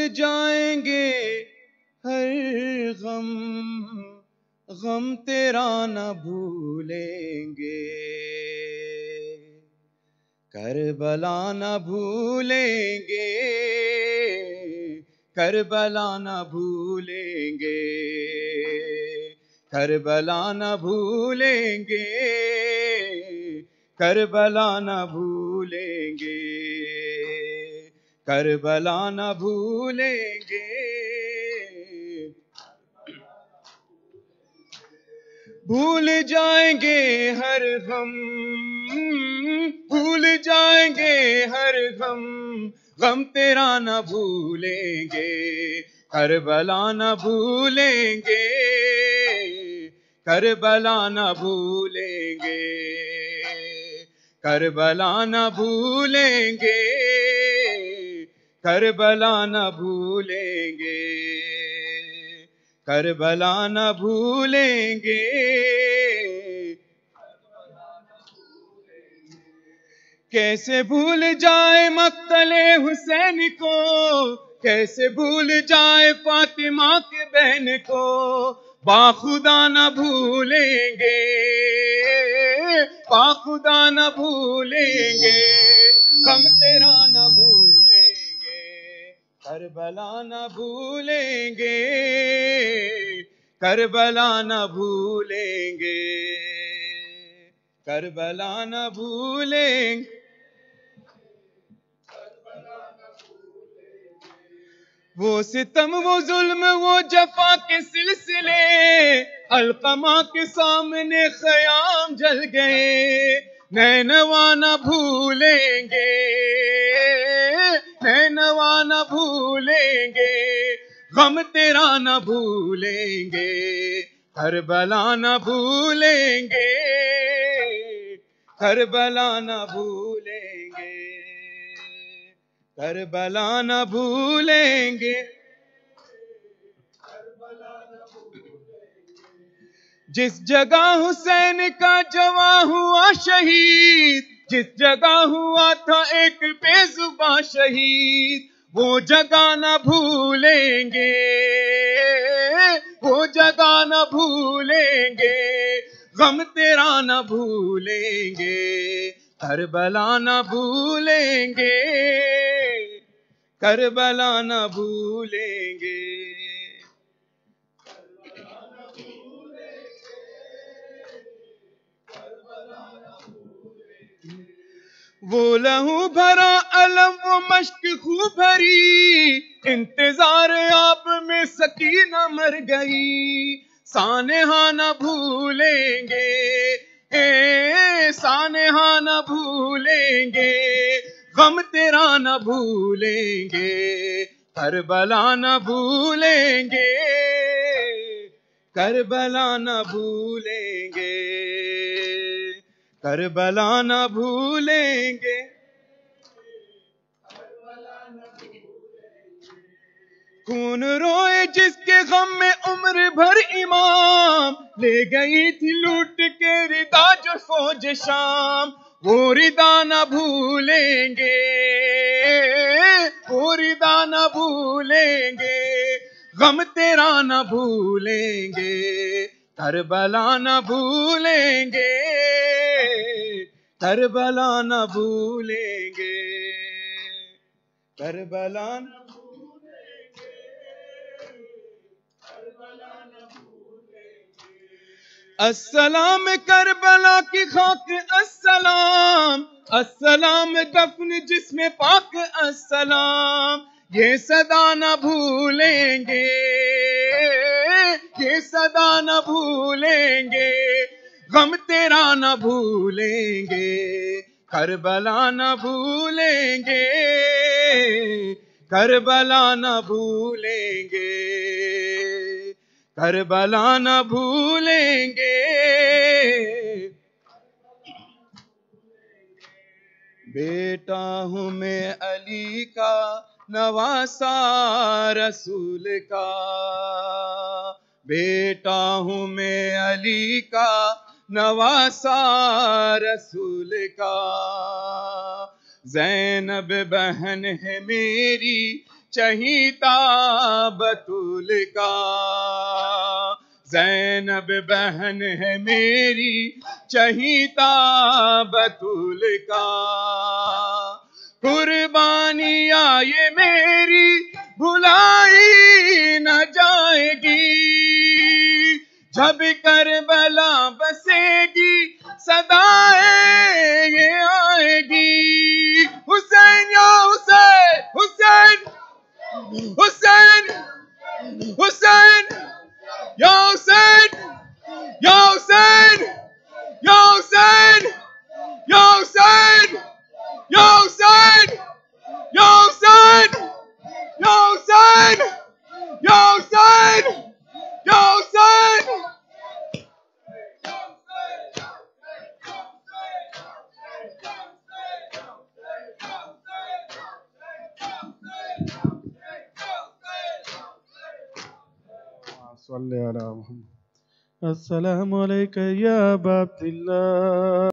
جائیں گے ہر غم، غم تیرا نہ بھولیں گے، کربلا نہ بھولیں گے، کربلا نہ بھولیں گے، کربلا نہ بھولیں گے، کربلا نہ بھولیں گے، کربلا نہ بھولیں گے، بھول جائیں گے ہر غم، بھول جائیں گے ہر غم، غم تیرا نہ بھولیں گے، کربلا نہ بھولیں گے، کربلا نہ بھولیں گے، کربلا نہ بھولیں گے، کربلا نہ بھولیں گے، کربلا نہ بھولیں گے، کیسے بھول جائے مقتل حسین کو، کیسے بھول جائے فاطمہ کے بہن کو، باخدا نہ بھولیں گے، باخدا نہ بھولیں گے، غم تیرا نہ بھولیں گے، کربلا نہ بھولیں گے، کربلا نہ بھولیں گے، کربلا نہ بھولیں گے، وہ ستم وہ ظلم وہ جفا کے سلسلے، القمہ کے سامنے خیام جل گئے، نینوا نہ بھولیں گے، نینوا نہ بھولیں گے، غم تیرا نہ بھولیں گے، کربلا نہ بھولیں گے، کربلا نہ بھولیں گے، کربلا نہ بھولیں گے، جس جگہ حسین کا جواں ہوا شہید، جس جگہ ہوا تھا ایک بے زباں شہید، وہ جگہ نہ بھولیں گے، وہ جگہ نہ بھولیں گے، غم تیرا نہ بھولیں گے، کربلا نہ بھولیں گے، کربلا نہ بھولیں گے، وہ لہو بھرا علم وہ مشک خو بھری، انتظار آپ میں سکینہ مر گئی، سانحہ نہ بھولیں گے، سانحہ نہ بھولیں گے، غم تیرا نہ بھولیں گے، کربلا نہ بھولیں گے، کربلا نہ بھولیں گے، کربلا نہ بھولیں گے، خون روئے جس کے غم میں عمر بھر امام، لے گئی تھی لوٹ کے ردا جو فوج شام، وہ ردا نہ بھولیں گے، وہ ردا نہ بھولیں گے، غم تیرا نہ بھولیں گے، کربلا نہ بھولیں گے، کربلا نہ بھولیں گے، کربلا نہ السلام کربلا کی خاک، السلام، السلام دفن جس میں پاک، السلام، یہ صدا نہ بھولیں گے، یہ صدا نہ بھولیں گے، غم تیرا نہ بھولیں گے، کربلا نہ بھولیں گے، کربلا نہ بھولیں گے، کربلا نہ بھولیں گے، بیٹا ہوں میں علی کا نواسا رسول کا، بیٹا ہوں میں علی کا نواسا رسول کا، زینب بہن ہے میری چہیتا بطول کا، زینب بہن ہے میری چہیتا بطول کا، قربانیاں یہ میری بھلائی نہ جائے گی، جب کربلا بسے گی صدائیں یہ آئے گی، حسین یا حسین، حسین حسین حسین یا حسین یا حسین یا حسین یا حسین یا حسین یا حسین یا حسین یا حسین یا حسین. صلی علی محمد. السلام علیکم یا ابا عبداللہ.